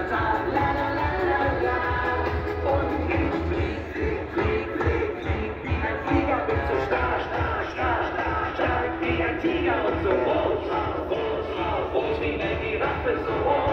total, la la la la la. Und ich flieg wie ein Flieger, bin so stark wie ein Tiger und so groß wie eine Giraffe, so hoch.